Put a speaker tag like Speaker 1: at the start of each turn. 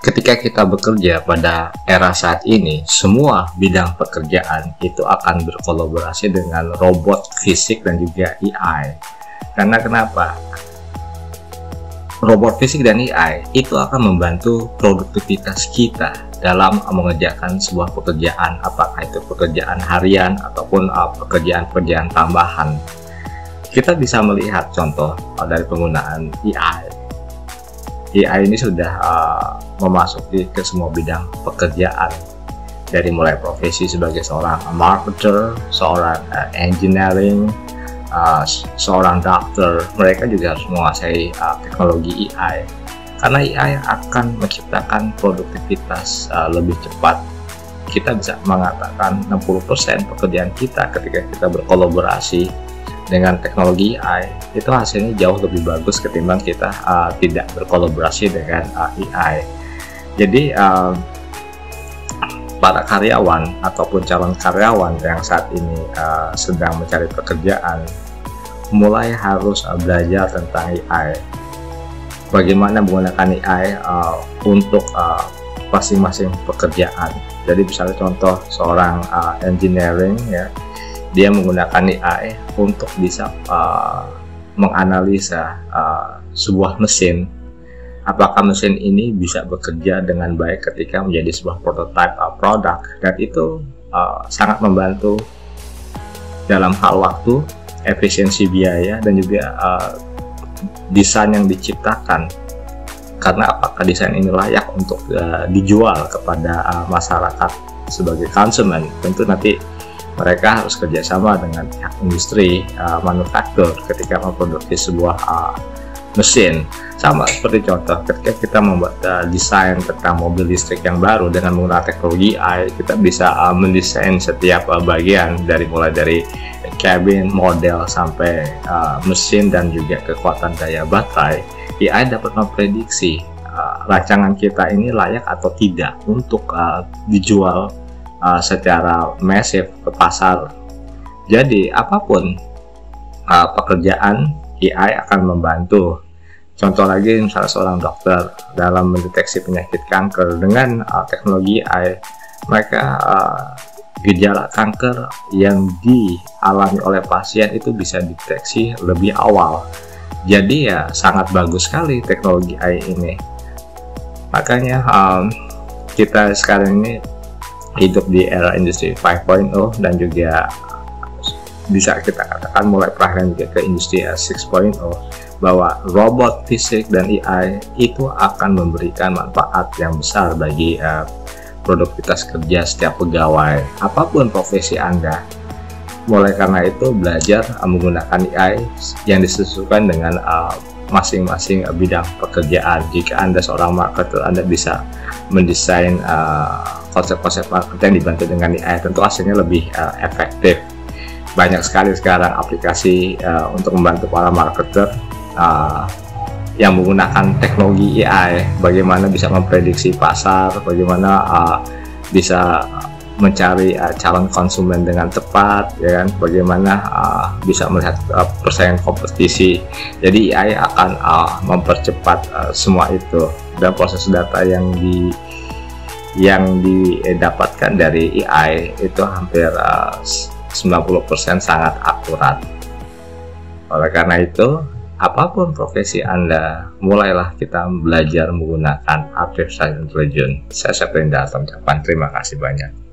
Speaker 1: Ketika kita bekerja pada era saat ini, semua bidang pekerjaan itu akan berkolaborasi dengan robot fisik dan juga AI. Karena kenapa? Robot fisik dan AI itu akan membantu produktivitas kita dalam mengerjakan sebuah pekerjaan, apakah itu pekerjaan harian ataupun pekerjaan-pekerjaan tambahan. Kita bisa melihat contoh dari penggunaan AI. AI ini sudah memasuki ke semua bidang pekerjaan, dari mulai profesi sebagai seorang marketer, seorang engineering, seorang dokter. Mereka juga harus menguasai teknologi AI, karena AI akan menciptakan produktivitas lebih cepat. Kita bisa mengatakan 60% pekerjaan kita ketika kita berkolaborasi dengan teknologi AI itu hasilnya jauh lebih bagus ketimbang kita tidak berkolaborasi dengan AI. Jadi para karyawan ataupun calon karyawan yang saat ini sedang mencari pekerjaan mulai harus belajar tentang AI, bagaimana menggunakan AI untuk masing-masing pekerjaan. Jadi misalnya contoh seorang engineering, ya, dia menggunakan AI untuk bisa menganalisa sebuah mesin, apakah mesin ini bisa bekerja dengan baik ketika menjadi sebuah prototype produk, dan itu sangat membantu dalam hal waktu, efisiensi biaya, dan juga desain yang diciptakan. Karena apakah desain ini layak untuk dijual kepada masyarakat sebagai konsumen, tentu nanti mereka harus kerjasama dengan pihak industri manufaktur ketika memproduksi sebuah mesin. Sama seperti contoh ketika kita membuat desain tentang mobil listrik yang baru dengan menggunakan teknologi AI, kita bisa mendesain setiap bagian mulai dari cabin, model, sampai mesin dan juga kekuatan daya baterai. AI dapat memprediksi rancangan kita ini layak atau tidak untuk dijual secara masif ke pasar. Jadi apapun pekerjaan, AI akan membantu. Contoh lagi, misalnya seorang dokter dalam mendeteksi penyakit kanker dengan teknologi AI, mereka gejala kanker yang dialami oleh pasien itu bisa deteksi lebih awal. Jadi ya sangat bagus sekali teknologi AI ini. Makanya kita sekarang ini hidup di era industri 5.0 dan juga bisa kita katakan mulai perlahan juga ke industri 6.0, bahwa robot fisik dan AI itu akan memberikan manfaat yang besar bagi produktivitas kerja setiap pegawai apapun profesi Anda. Mulai karena itu belajar menggunakan AI yang disesuaikan dengan masing-masing bidang pekerjaan. Jika Anda seorang marketer, Anda bisa mendesain konsep-konsep marketing yang dibantu dengan AI, tentu hasilnya lebih efektif. Banyak sekali sekarang aplikasi untuk membantu para marketer yang menggunakan teknologi AI, bagaimana bisa memprediksi pasar, bagaimana bisa mencari calon konsumen dengan tepat, ya kan? Bagaimana bisa melihat persaingan kompetisi. Jadi AI akan mempercepat semua itu, dan proses data yang didapatkan dari AI itu hampir 90% sangat akurat. Oleh karena itu, apapun profesi Anda, mulailah kita belajar menggunakan artificial intelligence. Saya Seprinda, terima kasih banyak.